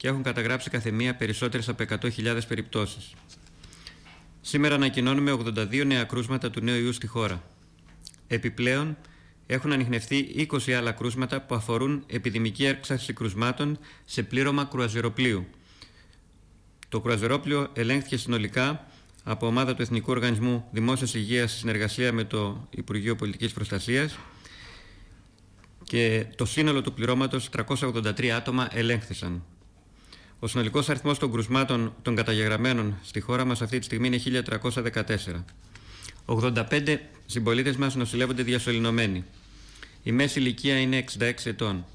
και έχουν καταγράψει καθεμία περισσότερες από 100.000 περιπτώσεις. Σήμερα ανακοινώνουμε 82 νέα κρούσματα του νέου ιού στη χώρα. Επιπλέον, έχουν ανιχνευτεί 20 άλλα κρούσματα που αφορούν επιδημική έξαρση κρουσμάτων σε πλήρωμα κρουαζιεροπλοίου. Το κρουαζιερόπλοιο ελέγχθηκε συνολικά από ομάδα του Εθνικού Οργανισμού Δημόσιας Υγείας σε συνεργασία με το Υπουργείο Πολιτικής Προστασίας και το σύνολο του πληρώματος, 383 άτομα, ελέγχθησαν. Ο συνολικός αριθμός των κρουσμάτων των καταγεγραμμένων στη χώρα μας αυτή τη στιγμή είναι 1.314. 85 συμπολίτες μας νοσηλεύονται διασωληνωμένοι. Η μέση ηλικία είναι 66 ετών.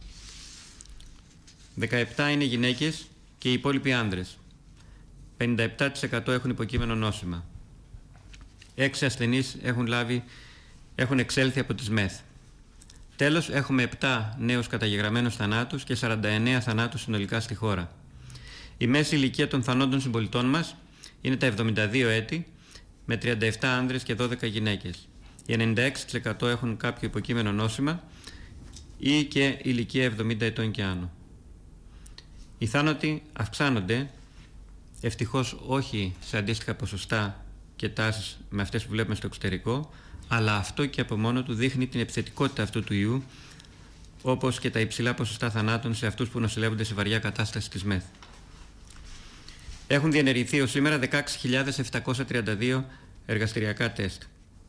17 είναι γυναίκες και οι υπόλοιποι άνδρες. 57% έχουν υποκείμενο νόσημα. 6 ασθενείς έχουν εξέλθει από τις ΜΕΘ. Τέλος, έχουμε 7 νέους καταγεγραμμένους θανάτους και 49 θανάτους συνολικά στη χώρα. Η μέση ηλικία των θανόντων συμπολιτών μας είναι τα 72 έτη, με 37 άνδρες και 12 γυναίκες. Οι 96% έχουν κάποιο υποκείμενο νόσημα ή και ηλικία 70 ετών και άνω. Οι θάνατοι αυξάνονται, ευτυχώς όχι σε αντίστοιχα ποσοστά και τάσεις με αυτές που βλέπουμε στο εξωτερικό, αλλά αυτό και από μόνο του δείχνει την επιθετικότητα αυτού του ιού, όπως και τα υψηλά ποσοστά θανάτων σε αυτούς που νοσηλεύονται σε βαριά κατάσταση της ΜΕΘ. Έχουν διενεργηθεί ως σήμερα 16.732 εργαστηριακά τεστ.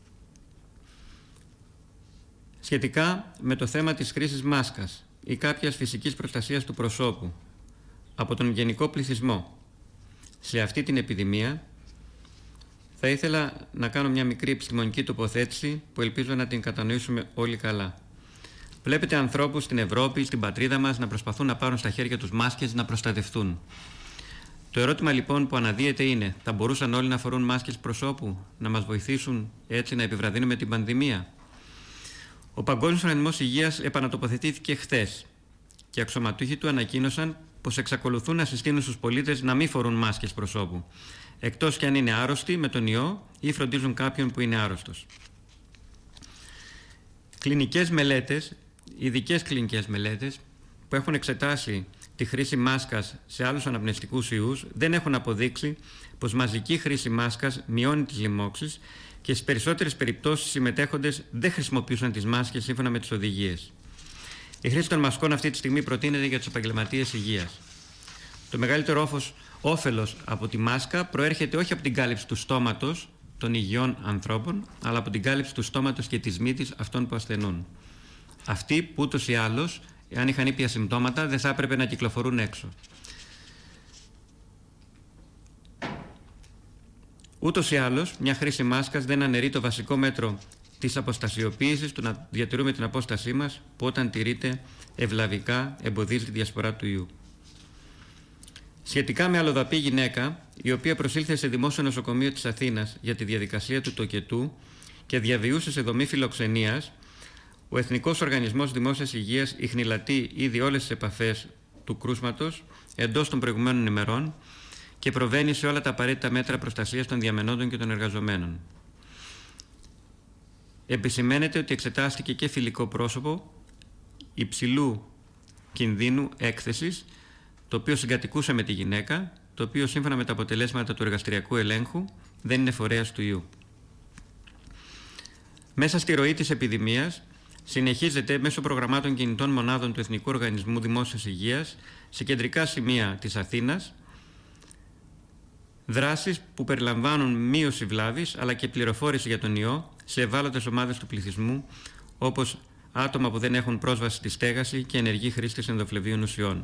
Σχετικά με το θέμα της χρήσης μάσκας ή κάποιας φυσικής προστασίας του προσώπου από τον γενικό πληθυσμό σε αυτή την επιδημία, θα ήθελα να κάνω μια μικρή επιστημονική τοποθέτηση που ελπίζω να την κατανοήσουμε όλοι καλά. Βλέπετε ανθρώπους στην Ευρώπη, στην πατρίδα μας, να προσπαθούν να πάρουν στα χέρια τους μάσκες να προστατευτούν. Το ερώτημα λοιπόν που αναδύεται είναι: θα μπορούσαν όλοι να φορούν μάσκες προσώπου, να μας βοηθήσουν έτσι να επιβραδύνουμε την πανδημία? Ο Παγκόσμιος Οργανισμός Υγείας επανατοποθετήθηκε χθες και αξιωματούχοι του ανακοίνωσαν πως εξακολουθούν να συστήνουν στους πολίτες να μην φορούν μάσκες προσώπου, εκτός και αν είναι άρρωστοι με τον ιό ή φροντίζουν κάποιον που είναι άρρωστος. Κλινικές μελέτες, ειδικές κλινικές μελέτες που έχουν εξετάσει τη χρήση μάσκας σε άλλους αναπνευστικούς ιούς δεν έχουν αποδείξει πως μαζική χρήση μάσκας μειώνει τις λοιμώξεις και στις περισσότερες περιπτώσεις οι συμμετέχοντες δεν χρησιμοποιούσαν τις μάσκες σύμφωνα με τις οδηγίες. Η χρήση των μασκών αυτή τη στιγμή προτείνεται για τους επαγγελματίες υγείας. Το μεγαλύτερο όφελος από τη μάσκα προέρχεται όχι από την κάλυψη του στόματος των υγιών ανθρώπων, αλλά από την κάλυψη του στόματος και της μύτης αυτών που ασθενούν. Αυτοί που ούτως ή άλλως, αν είχαν ήπια συμπτώματα, δεν θα έπρεπε να κυκλοφορούν έξω. Ούτως ή άλλως, μια χρήση μάσκας δεν αναιρεί το βασικό μέτρο της αποστασιοποίησης, του να διατηρούμε την απόστασή μας, που όταν τηρείται ευλαβικά εμποδίζει τη διασπορά του ιού. Σχετικά με αλλοδαπή γυναίκα, η οποία προσήλθε σε δημόσιο νοσοκομείο της Αθήνας για τη διαδικασία του τοκετού και διαβιούσε σε δομή φιλοξενίας, ο Εθνικός Οργανισμός Δημόσιας Υγείας ιχνηλατεί ήδη όλες τις επαφές του κρούσματος εντός των προηγουμένων ημερών και προβαίνει σε όλα τα απαραίτητα μέτρα προστασίας των διαμενόντων και των εργαζομένων. Επισημαίνεται ότι εξετάστηκε και φιλικό πρόσωπο υψηλού κινδύνου έκθεσης, το οποίο συγκατοικούσε με τη γυναίκα, το οποίο σύμφωνα με τα αποτελέσματα του εργαστηριακού ελέγχου δεν είναι φορέας του ιού. Μέσα στη ροή της επιδημίας συνεχίζεται μέσω προγραμμάτων κινητών μονάδων του Εθνικού Οργανισμού Δημόσιας Υγείας σε κεντρικά σημεία της Αθήνας δράσεις που περιλαμβάνουν μείωση βλάβης αλλά και πληροφόρηση για τον ιό σε ευάλωτες ομάδες του πληθυσμού, όπως άτομα που δεν έχουν πρόσβαση στη στέγαση και ενεργοί χρήστες ενδοφλεβίων ουσιών.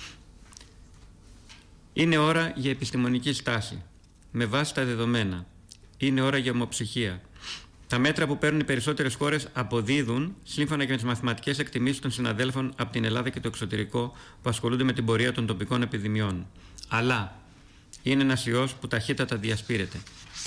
Είναι ώρα για επιστημονική στάση, με βάση τα δεδομένα. Είναι ώρα για ομοψυχία. Τα μέτρα που παίρνουν οι περισσότερες χώρες αποδίδουν σύμφωνα και με τις μαθηματικές εκτιμήσεις των συναδέλφων από την Ελλάδα και το εξωτερικό που ασχολούνται με την πορεία των τοπικών επιδημιών. Αλλά είναι ένας ιός που ταχύτατα διασπείρεται.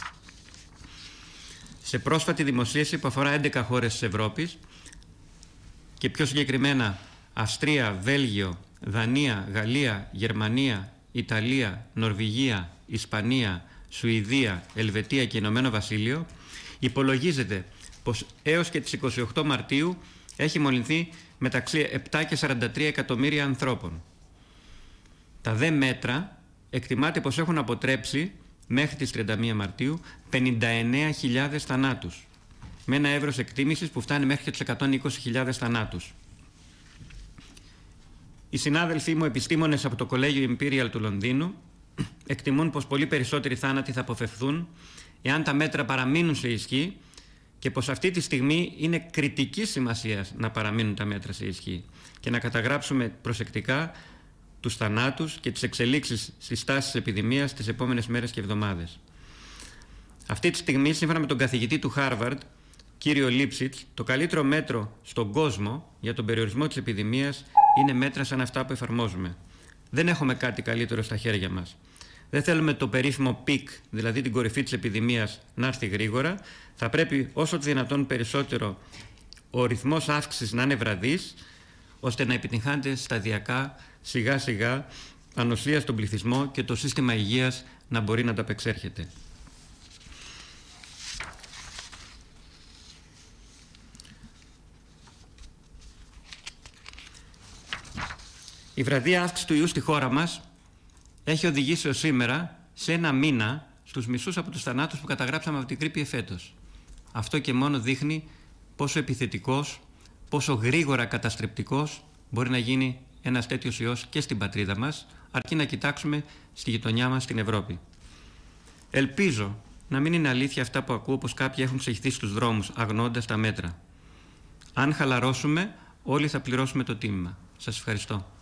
Σε πρόσφατη δημοσίευση που αφορά 11 χώρες της Ευρώπης και πιο συγκεκριμένα Αυστρία, Βέλγιο, Δανία, Γαλλία, Γερμανία, Ιταλία, Νορβηγία, Ισπανία, Σουηδία, Ελβετία και Ηνωμένο Βασίλειο, υπολογίζεται πως έως και τις 28 Μαρτίου έχει μολυνθεί μεταξύ 7 και 43 εκατομμύρια ανθρώπων. Τα δε μέτρα εκτιμάται πως έχουν αποτρέψει μέχρι τις 31 Μαρτίου 59.000 θανάτους, με ένα εύρος εκτίμησης που φτάνει μέχρι και τους 120.000 θανάτους. Οι συνάδελφοί μου επιστήμονες από το Κολέγιο Imperial του Λονδίνου εκτιμούν πως πολύ περισσότεροι θάνατοι θα αποφευθούν εάν τα μέτρα παραμείνουν σε ισχύ και πως αυτή τη στιγμή είναι κριτικής σημασίας να παραμείνουν τα μέτρα σε ισχύ και να καταγράψουμε προσεκτικά τους θανάτους και τις εξελίξεις στις τάσεις της επιδημίας τις επόμενες μέρες και εβδομάδες. Αυτή τη στιγμή, σύμφωνα με τον καθηγητή του Harvard, κύριο Λίψιτς, το καλύτερο μέτρο στον κόσμο για τον περιορισμό της επιδημίας είναι μέτρα σαν αυτά που εφαρμόζουμε. Δεν έχουμε κάτι καλύτερο στα χέρια μας. Δεν θέλουμε το περίφημο peak, δηλαδή την κορυφή της επιδημίας, να έρθει γρήγορα. Θα πρέπει όσο το δυνατόν περισσότερο ο ρυθμός αύξησης να είναι βραδύς, ώστε να επιτυγχάνεται σταδιακά, σιγά σιγά, ανοσία στον πληθυσμό και το σύστημα υγείας να μπορεί να ανταπεξέρχεται. Η βραδία αύξηση του ιού στη χώρα μας έχει οδηγήσει ως σήμερα σε ένα μήνα στους μισούς από τους θανάτους που καταγράψαμε από την γρίπη εφέτος. Αυτό και μόνο δείχνει πόσο επιθετικός, πόσο γρήγορα καταστρεπτικός μπορεί να γίνει ένας τέτοιος ιός και στην πατρίδα μας, αρκεί να κοιτάξουμε στη γειτονιά μας στην Ευρώπη. Ελπίζω να μην είναι αλήθεια αυτά που ακούω, πως κάποιοι έχουν ξεχυθεί στους δρόμους αγνοώντας τα μέτρα. Αν χαλαρώσουμε, όλοι θα πληρώσουμε το τίμημα. Σας ευχαριστώ.